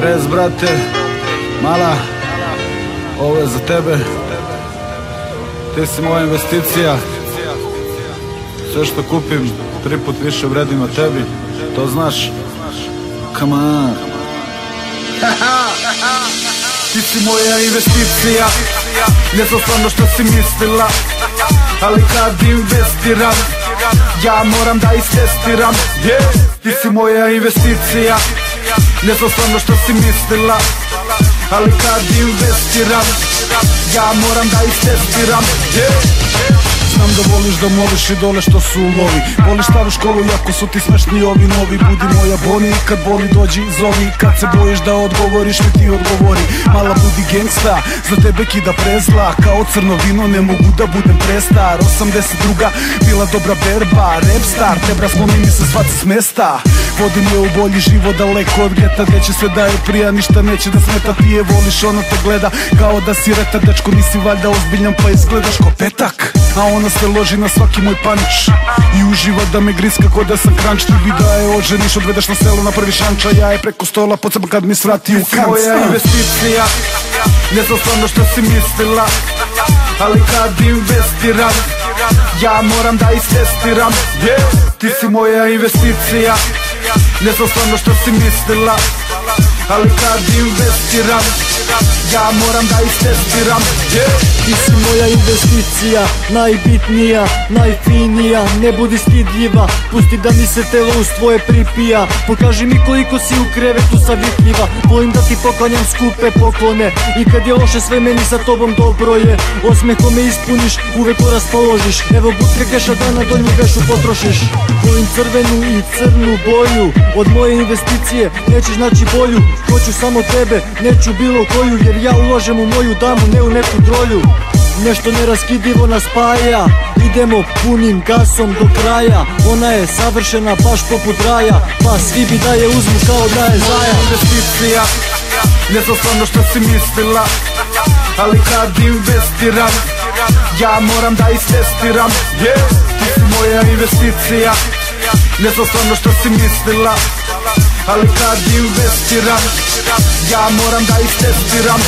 Rez, brate, mala, ovo je za tebe. Ti si moja investicija. Sve što kupim 3 put više vredi na tebi. To znaš? Come on. Ti si moja investicija. Ne znam stvarno što si mislila, ali kad investiram, ja moram da istestiram. Ti si moja investicija. Ne znam stvarno što si mislila, ali kad investiram, ja moram da istestiram. Znam da voliš da moliš idole što su lovi. Voliš staru školu jako su ti smešni ovi novi. Budi moja Boni, kad boli dođi zovi. Kad se bojiš da odgovoriš mi ti odgovori. Mala budi gangsta, za tebe kida prezla. Kao crno vino ne mogu da budem prestar. 82. bila dobra berba, rap star. Tebra skloni mi se svaci s mesta. Vodim je u bolji život daleko od geta, gdje će sve da je prija, ništa neće da smeta. Ti je voliš, ona te gleda kao da si retar. Dečko nisi valjda ozbiljan pa izgledaš ko petak. A ona se loži na svaki moj panič i uživa da me griska ko da sam kranč. Ti bi da je oženiš, odvedeš na selo na prvi šanča. Ja je preko stola pocepa kad mi svrati u kanc. Ti si moja investicija. Ne znam stvarno što si mislila, ali kad investiram, ja moram da istestiram. Ti si moja investicija. Ne znam stvarno što si mislila, ali kad investiram, ja moram da istestiram. Ti si moja investicija, najbitnija, najfinija. Ne budi stidljiva, pusti da mi se telo uz tvoje pripija. Pokaži mi koliko si u krevetu savitljiva. Volim da ti poklanjam skupe poklone i kad je loše sve meni sa tobom dobro je. Osmehom me ispuniš, uvek ko raspoložiš. Evo butre keša da na donju vešu potrošiš. Volim crvenu i crnu boju, od moje investicije nećeš naći bolju. Hoću samo tebe, neću bilo koju, jer ja ulažem u moju damu, ne u neku drolju. Nešto neraskidivo nas spaja, idemo punim gasom do kraja. Ona je savršena baš poput raja, pa svi bi da je uzmu kao da je zaja. Investicija. Ne znam stvarno što si mislila, ali kad investiram, ja moram da istestiram. Ti si moja investicija. Ne znam stvarno što si mislila, ali kad investiram, ja moram da istestiram.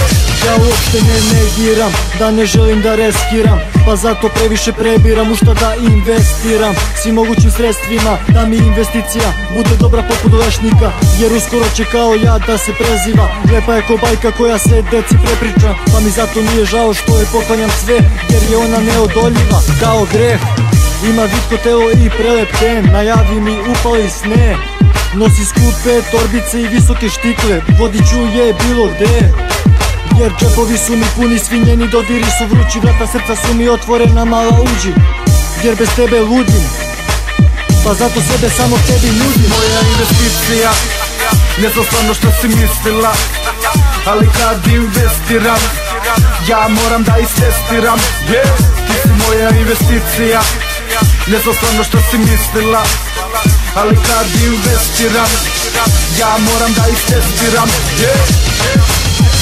Ja uopšte ne negiram, da ne želim da reskiram, pa zato previše prebiram u šta da investiram. Svim mogućim sredstvima da mi investicija bude dobra poput lešnika, jer uskoro će kao ja da se preziva. Lepa je ko bajka koja se deci prepriča, pa mi zato nije žao što je poklanjam sve, jer je ona neodoljiva kao greh. Ima vitko telo i prelep ten, najavi mi upali sne. Nosi skupe torbice i visoke štikle, vodit ću je bilo gde. Jer džepovi su mi puni, svi njeni dodiri su vrući. Vrata srca su mi otvorena, mala uđi, jer bez tebe ludim, pa zato sebe samo tebi nudim. Moja investicija. Ne znam stvarno što si mislila, ali kad investiram, ja moram da istestiram. Ti si moja investicija. Ne znam stvarno što si mislila, ali kad investiram, ja moram da istestiram.